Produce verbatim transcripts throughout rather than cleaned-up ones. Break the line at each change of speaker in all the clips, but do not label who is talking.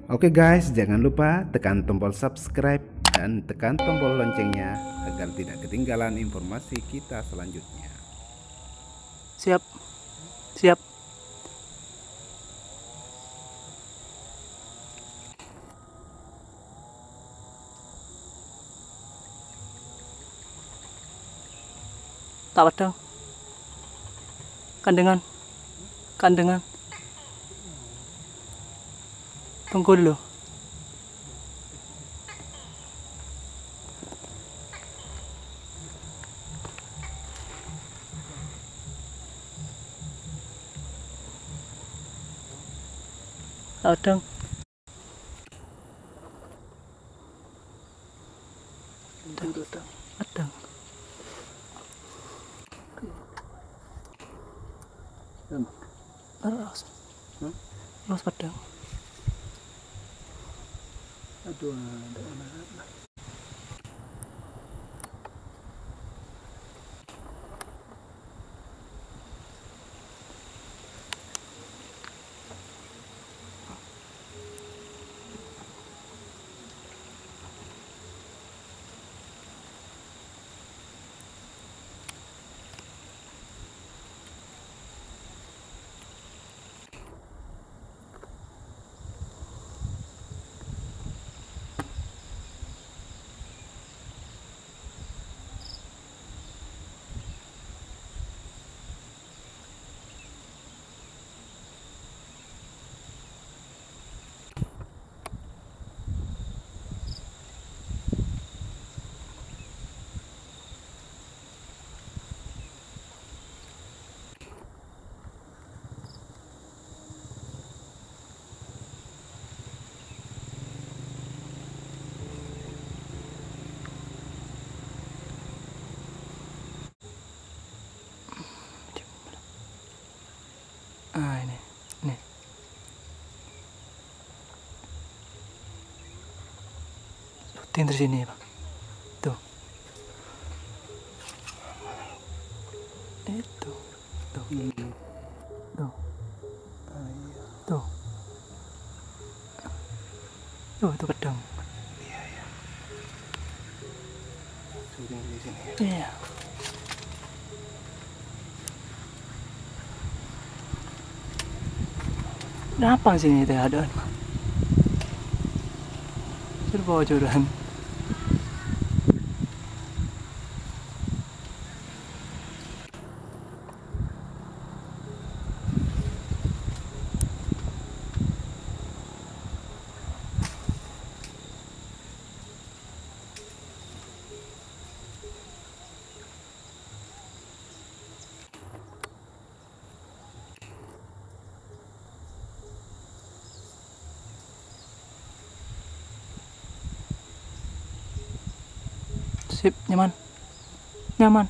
Oke guys, jangan lupa tekan tombol subscribe dan tekan tombol loncengnya agar tidak ketinggalan informasi kita selanjutnya.
Siap. Siap. Tak pedang. Kandengan. Kandengan. Tunggu dulu. Tak pedang. Pedang. Terus. Terus pedang.
Aduh, ada anak-anak.
Ah, ini. Ini. Syuting dari sini, Pak. Tuh. Itu. Tuh. Tuh. Tuh. Tuh, itu pedang.
Iya, iya. Syuting di sini.
Iya. Kenapa sini teh ada? Sudah bawa jodohan. Sip, nyaman. Nyaman.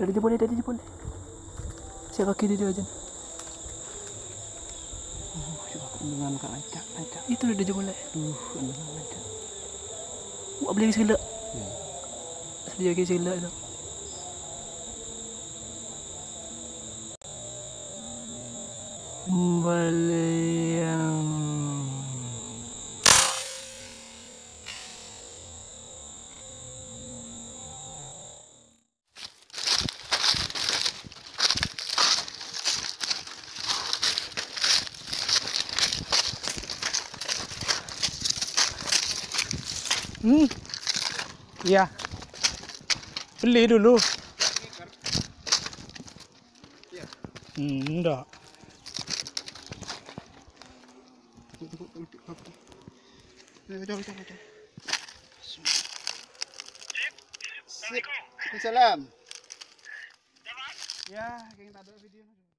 Dah dia boleh, dah dia boleh. Siap kaki dia dia aja.
Oh, coba aku dengan kak acak, acak.
Itu dia dia boleh.
Duh, dengan acak.
Buat beli segala.
Hmm.
Sedia lagi segala tu. Bayang.
Hmm. Iya. Beli dulu. Hmm, enggak. Salam. Ya, kayak tak ada video.